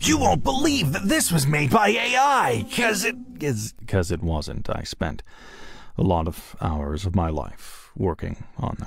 You won't believe that this was made by AI, because it wasn't. I spent a lot of hours of my life working on that.